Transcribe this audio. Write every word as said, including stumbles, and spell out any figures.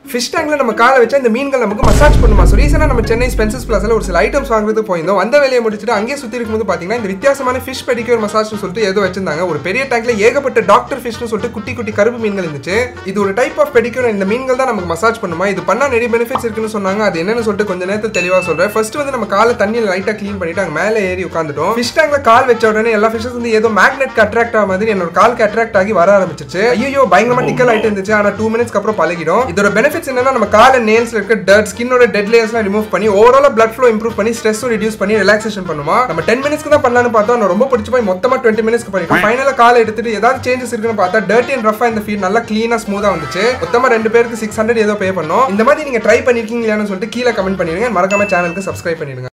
Fish டேங்க்ல நம்ம காலை வச்சா இந்த மீன்கள் நமக்கு மசாஜ் பண்ணுமா. ஸோ ரீசெண்டாக நம்ம சென்னை ஸ்பென்சஸ் பிளாஸ்ல ஒரு சில ஐட்டம்ஸ் வாங்குறது போயிருந்தோம். அந்த வேலையை முடிச்சுட்டு அங்கேயே சுற்றி இருக்கும்போது பார்த்தீங்கன்னா இந்த வித்தியாசமான ஃபிஷ் பெடிக்யூர் மசாஜ்னு சொல்லிட்டு ஏதோ வச்சிருந்தாங்க. ஒரு பெரிய டேங்க்ல ஏகப்பட்ட டாக்டர் ஃபிஷ்னு சொல்லிட்டு குட்டி குட்டி கருப்பு மீன்கள் இருந்துச்சு. இது ஒரு டைப் ஆஃப் பெடிக்யூர். இந்த மீன்கள் தான் நமக்கு மசாஜ் பண்ணுமா. இது பண்ணா நிறைய பெனிஃபிட்ஸ் இருக்குன்னு சொன்னாங்க. அது என்னன்னு சொல்லிட்டு கொஞ்ச நேரத்தில் தெளிவாக சொல்றேன். ஃபர்ஸ்ட் வந்து நம்ம காலை தண்ணியில் லைட்டாக க்ளீன் பண்ணிட்டு அங்கே மேலே ஏறி உட்காந்துட்டோம். ஃபிஷ் டேங்க்ல கால் வச்ச உடனே எல்லா ஃபிஷஸ் வந்து ஏதோ மேக்னெட் அட்ராக்ட் ஆக மாதிரி என்னோட காலுக்கு அட்ராக்ட் ஆகி வர ஆரம்பிச்சிச்சு. ஐயோ பயங்கரமா டிக்கல் ஆயிட்டு இருந்துச்சு. ஆனா டூ மினிட்ஸ்க்கு அப்புறம் பழகிடும். இதோட பெனிஃபிட்ஸ் என்னன்னா நம்ம கால் நேல்ஸ்ல இருக்க டர்ட் ஸ்கின்னோட டெட் லேயர்ஸ்லாம் ரிமூவ் பண்ணி ஓவரால் பிளட் ஃப்ளோ இம்ப்ரூவ் பண்ணி ஸ்ட்ரெஸ்ஸும் ரிடியூஸ் பண்ணி ரிலாக்ஸேஷன் பண்ணுமா. நம்ம டென் மினிட்ஸ்க்கு தான் பண்ணலாம்னு பார்த்தோம். நான் ரொம்ப பிடிச்சி போய் மொத்தமா டுவெண்ட்டி மினிட்ஸ்க்கு பண்ணிட்டோம். ஃபைனலா காலை எடுத்துட்டு ஏதாவது சேஞ்சஸ் இருக்குன்னு பார்த்தா டர்ட்டி அண்ட் ரஃபா இந்த ஃபீல் நல்லா கிளீனா ஸ்மூதா வந்துச்சு. மொத்தமா ரெண்டு பேருக்கு சிக்ஸ் ஹண்ட்ரட் ஏதோ பே பண்ணோம். இந்த மாதிரி நீங்க ட்ரை பண்ணிருக்கீங்களான்னு சொல்லிட்டு கீழே கமெண்ட் பண்ணிடுங்க. மறக்காம சேனலுக்கு சப்ஸ்கிரைப் பண்ணிடுங்க.